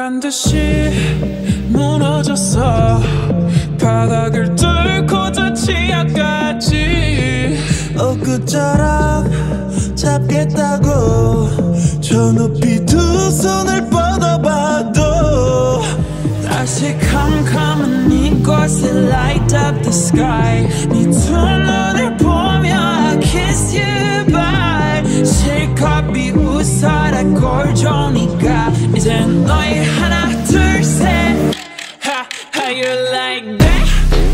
보란 듯이 무너졌어. 바닥을 뚫고 저 지하까지. 엊그처럼 잡겠다고 저 높이 두 손을 뻗어봐도 다시 캄캄한 이곳에 light up the sky. 네 두 눈을 보며 I kiss you bye. 실컷 비웃어라 꼴 좋으니까 이젠 너희 하나 둘 셋. How you like that?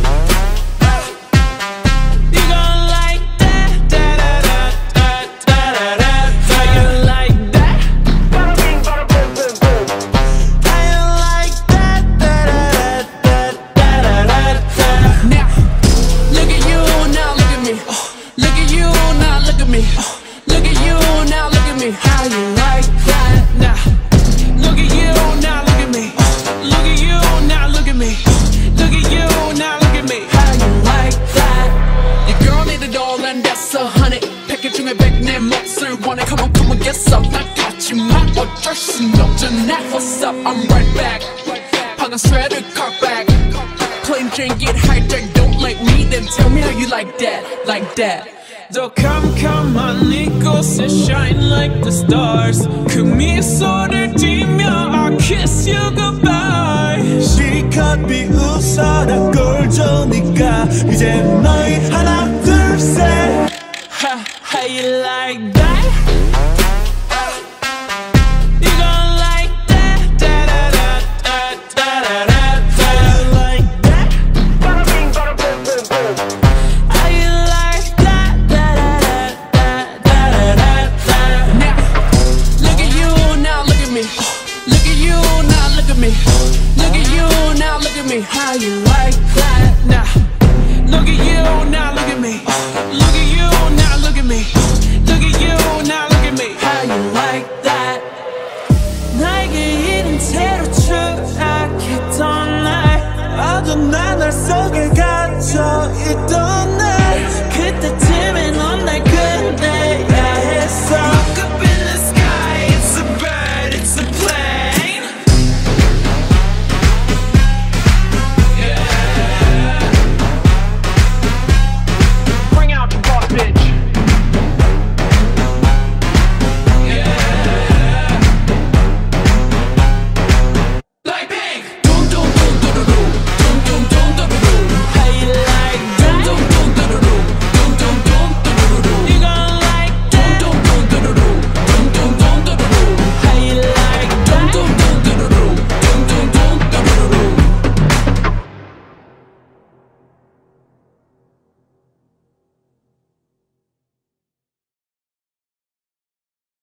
You gon' like that? Da da da da da da da. How you like that? How you like that? Da da da da da da da. Now, look at you, now look at me. Look at you, now look at me. Look at you, now look at me. How you like that? Now, look at you, now look at me. Look at you, now look at me. Look at you, now look at me. How you like that? Your girl need it all and that's 100. 패킷 중에 100 내 몫을 원해. Come on, come on, get some. 나같지만 어쩔 순 없잖아. What's up? I'm right back. 방금 shredded car back. Plain Jane get hijacked. Don't like me, then tell me how you like that, like that. 더 캄캄한 이곳에 shine like the stars. 그 미소를 띠며 I kiss you goodbye. 실컷 비웃어라 꼴 좋으니까 이제 너희 하나 둘 셋. How you like that? You gon' like that? Da da da da da da da. How you like that? How you like that? Da da da da da da da. Now, look at you, now look at me. Look at you, now look at me. Look at you, now look at me. How you like that? Now, look at you, now look at me. Look at you, now look at me. Look at you, now